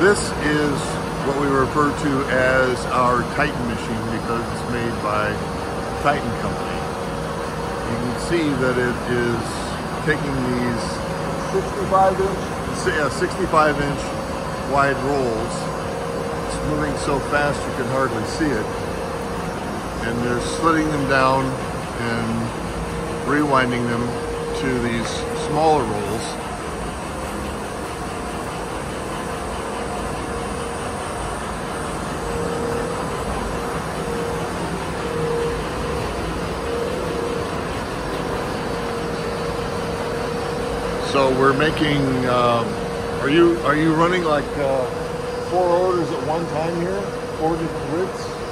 This is what we refer to as our Titan machine because it's made by Titan Company. You can see that it is taking these 65-inch wide rolls. It's moving so fast you can hardly see it. And they're slitting them down and rewinding them to these smaller rolls. So we're making, are you running like 4 orders at one time here? 4 different widths?